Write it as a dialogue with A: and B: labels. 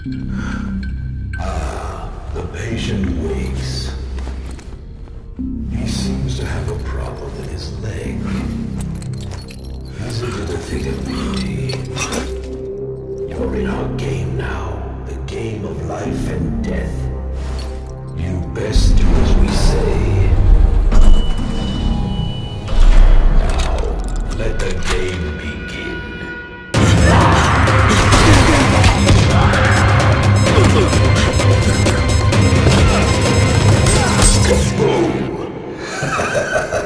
A: The patient wakes. He seems to have a problem with his leg. He's into the thick of beauty. You're in our game now. The game of life and death. You best do as we say. Now, let the game begin. Kaboom!